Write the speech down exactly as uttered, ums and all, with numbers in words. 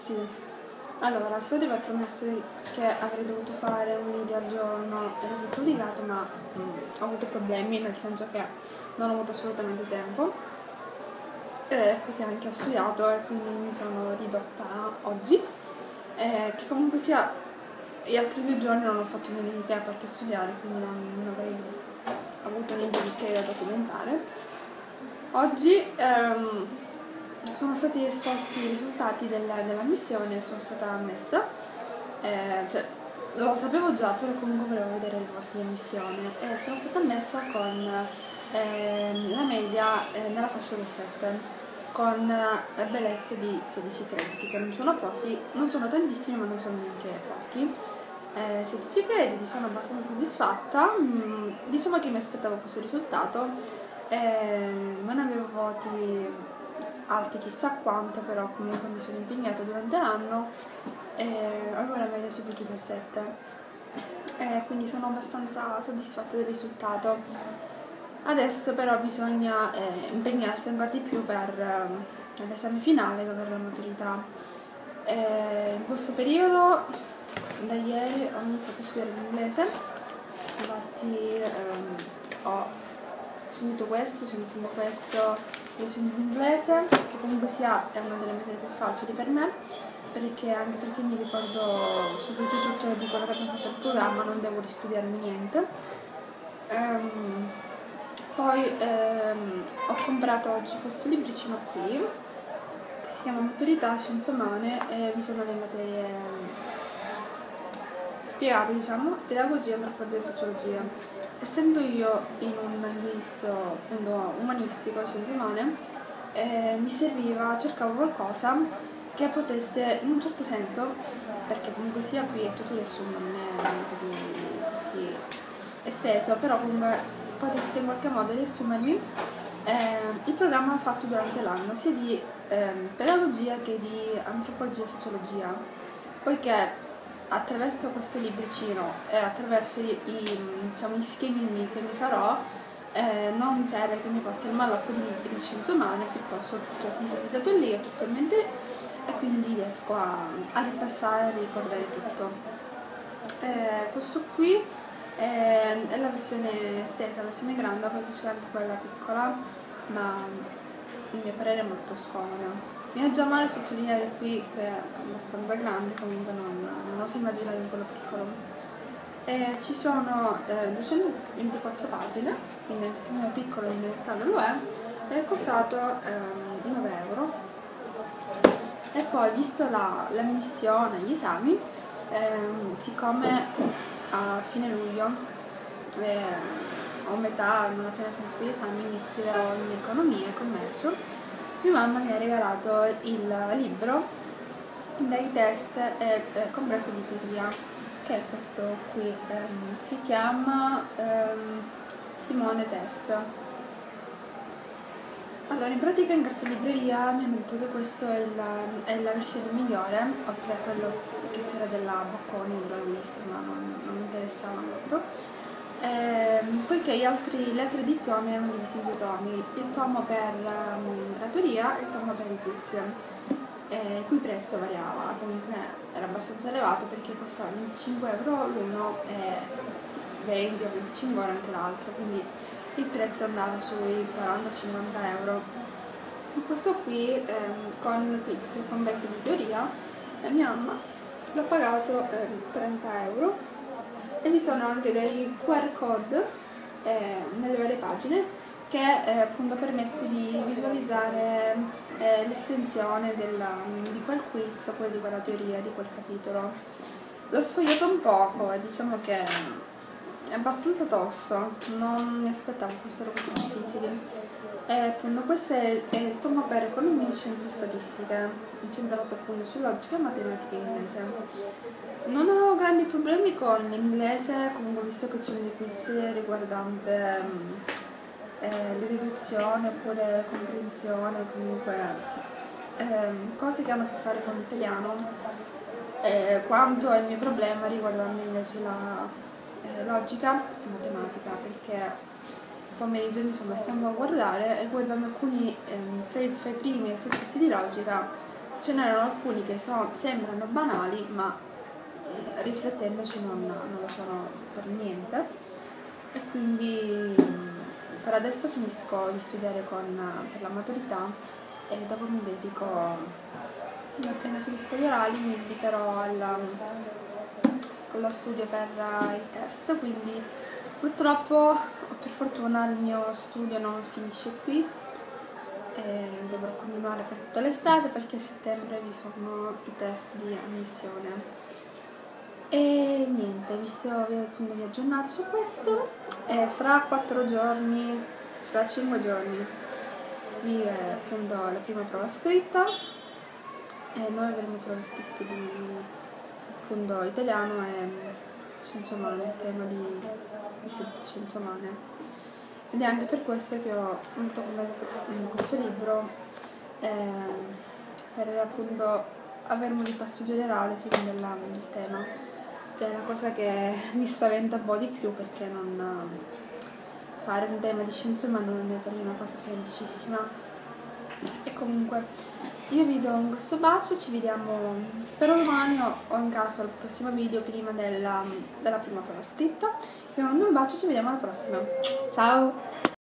ragazzi, allora, so di aver promesso che avrei dovuto fare un video al giorno e l'avrei pubblicato, ma mm, ho avuto problemi, nel senso che non ho avuto assolutamente tempo, eh, perché anche ho studiato e quindi mi sono ridotta a oggi, eh, che comunque sia, gli altri due giorni non ho fatto niente di che a parte studiare, quindi non, non avrei avuto niente di che da documentare. Oggi ehm, sono stati esposti i risultati della, della missione, sono stata ammessa, eh, cioè, lo sapevo già, però comunque volevo vedere i voti di ammissione e sono stata ammessa con eh, la media eh, nella fascia del sette, con la bellezza di sedici crediti, che non sono pochi, non sono tantissimi ma non sono neanche pochi. Eh, sedici crediti, sono abbastanza soddisfatta, mm, diciamo che mi aspettavo questo risultato, eh, non avevo voti alti chissà quanto, però comunque mi sono impegnata durante l'anno e avevo la media su giù del sette, eh, quindi sono abbastanza soddisfatta del risultato. Adesso però bisogna eh, impegnarsi ancora di più per eh, l'esame finale, per la maturità. Eh, in questo periodo, da ieri, ho iniziato a studiare l'inglese, infatti ehm, ho finito questo, sto iniziando questo, lezioni di inglese, che comunque sia è una delle materie più facili per me, perché anche perché mi ricordo soprattutto di quello che abbiamo fatto al programma, non devo ristudiarmi niente. Um, poi ehm, ho comprato oggi questo libricino qui, che si chiama Maturità Scienze Umane, e vi sono le materie spiegate, diciamo, pedagogia, antropologia e sociologia. Essendo io in un indirizzo appunto umanistico, scienze umane, eh, mi serviva, cercavo qualcosa che potesse, in un certo senso, perché comunque sia qui è tutto riassunto, non è niente di così esteso, però comunque potesse in qualche modo riassumermi eh, il programma fatto durante l'anno, sia di eh, pedagogia che di antropologia e sociologia, poiché attraverso questo libricino e attraverso i, i, diciamo, gli schemini che mi farò, eh, non serve che mi porti il malocco di libri di scienze umane, piuttosto tutto sintetizzato lì, è tutto in mente e quindi riesco a, a ripassare e ricordare tutto. Eh, questo qui è, è la versione estesa, la versione grande, perché c'è anche quella piccola, ma a mio parere è molto scomoda. Mi è già male sottolineare qui che è abbastanza grande, comunque non, non oso immaginare in quello piccolo. E ci sono eh, duecentoventiquattro pagine, quindi è piccolo, in realtà non lo è, e è costato ehm, nove euro. E poi, visto la, l'ammissione, gli esami, ehm, siccome a fine luglio eh, o metà, non appena finisco gli esami, mi iscriverò in economia e commercio, mia mamma mi ha regalato il libro dai test e eh, compreso editoria, che è questo qui, ehm, si chiama ehm, Simone Test. Allora, in pratica in cartolibreria mi hanno detto che questo è, il, è la versione migliore, oltre a quello che c'era della Bocconi, della Luis, ma non, non mi interessava molto, eh, poiché gli altri, le altre edizioni erano divise in due tomi, il tomo per um, la teoria e il tomo per i quiz, eh, cui prezzo variava, comunque era abbastanza elevato perché costava venticinque euro l'uno e venti o venticinque euro anche l'altro, quindi il prezzo andava sui quaranta cinquanta euro. Questo qui ehm, con quiz e compreso di teoria, eh, mia mamma l'ha pagato eh, trenta euro, e vi sono anche dei Q R code eh, nelle varie pagine che eh, appunto permette di visualizzare eh, l'estensione della, di quel quiz oppure di quella teoria, di quel capitolo. L'ho sfogliato un poco e diciamo che è abbastanza tosto, non mi aspettavo fossero così difficili. E appunto questo è, è il tomo per economia e scienze statistiche, incentrato appunto su logica e matematica inglese. Non ho grandi problemi con l'inglese, comunque visto che c'è dei quiz riguardante eh, le riduzioni oppure comprensione, comunque eh, cose che hanno a che fare con l'italiano, eh, quanto è il mio problema riguardando invece la Eh, logica e matematica, perché il pomeriggio mi sono messa a guardare e guardando alcuni ehm, fra i primi esercizi di logica ce n'erano alcuni che so, sembrano banali, ma riflettendoci non, non lo sono per niente. E quindi per adesso finisco di studiare con, per la maturità e dopo mi dedico, appena finisco gli orali, mi dedicherò alla, allo studio per il test, quindi purtroppo, per fortuna, il mio studio non finisce qui e dovrò continuare per tutta l'estate perché a settembre vi sono i test di ammissione. E niente, visto appunto vi ho aggiornato su questo, e fra quattro giorni, fra cinque giorni, vi è appunto la prima prova scritta e noi avremo prove scritte di appunto italiano e scienze umane, il tema di, di scienze umane. Ed è anche per questo che ho appunto in questo libro eh, per appunto avere un ripasso generale prima della, del tema, che è la cosa che mi spaventa un po' di più, perché non fare un tema di scienze umane non è per me una cosa semplicissima. E comunque io vi do un grosso bacio, ci vediamo spero domani o, o in caso al prossimo video prima della, della prima prova scritta. Vi mando un bacio, ci vediamo alla prossima, ciao!